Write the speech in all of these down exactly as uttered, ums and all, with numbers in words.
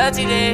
T J.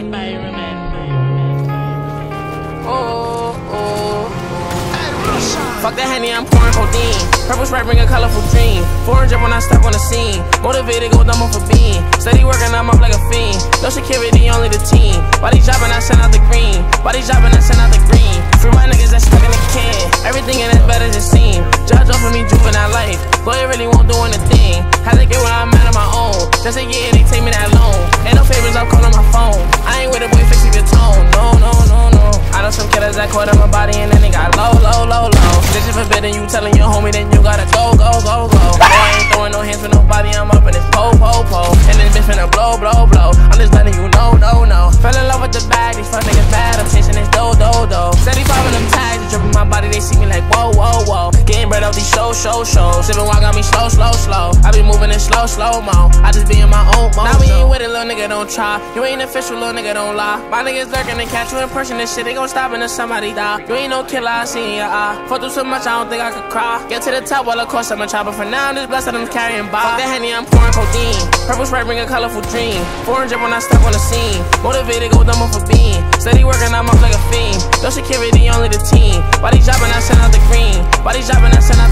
Oh, oh. Fuck that Henny, I'm pouring codeine. Purple Sprite bring a colorful dream. Foreign drip when I step on the scene. Motivated, go dumb off a bean. Steady working, I'm up like a fiend. No security, only the team. Body dropping, I send out the green. Body dropping, I send out the green. Free my niggas that stuck in the can. Everything in it better than seem. Judge off of me, juvenile life. Lawyer really won't do anything. Had to get when I'm out of my own. Just a year, they take me that loan. Ain't no favors, I'm calling my phone. I ain't with a boy, fixing your tone. No, no, no, no. I know some killers that caught in my body and then they got low, low, low, low. This is forbidden, you telling your homie, then you gotta go, go, go, go. Boy, I ain't throwing no hands for nobody, I'm up in this po, po, po. And this bitch finna blow, blow, blow. I'm just letting you know, no, no. Fell in love with the bag, these fuck niggas bad, I'm chasing this do, do, do. Steady popping them tags, they dripping my body, they see me like whoa, whoa, whoa. Getting bread off these show, show, shows. Sippin' wine got me slow, slow, slow. I be moving in slow, slow mo. I just be in my own mode. Now we ain't with it, little nigga, don't try. You ain't official, little nigga, don't lie. My niggas lurking and catch you in person, this shit, they gon' stop until somebody die. You ain't no killer, I see in your eye. Fuck through so much, I don't think I could cry. Get to the top, well, of course I'm a chopper. For now, I'm just blessed that I'm carrying by. Fuck that Henny, I'm pouring codeine. Purple Sprite bring a colorful dream. Foreign drip when I step on the scene. Motivated, go dumb off a bean. Steady working, I'm up like a fiend. No security, only the team. Body dropping, I send out the green. Body dropping, I send out